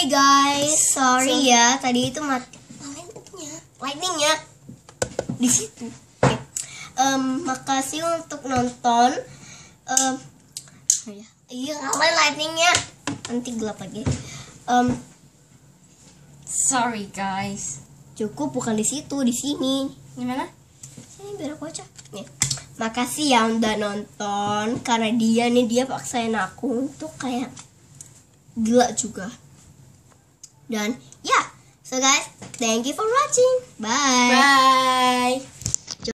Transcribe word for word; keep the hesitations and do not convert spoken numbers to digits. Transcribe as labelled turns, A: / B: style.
A: Hey guys, sorry so, ya tadi itu mati lightningnya, lightningnya di situ. Okay. Um, makasih untuk nonton. Um, ya, iya ngapain lightningnya? Nanti gelap lagi. Um,
B: sorry guys.
A: Cukup bukan di situ, di sini.
B: Gimana?
A: Sini biar aku aja. Nih. Makasih ya udah nonton. Karena dia nih dia paksain aku untuk kayak gila juga. Dan ya, yeah. So guys, thank you for watching. Bye.
B: Bye.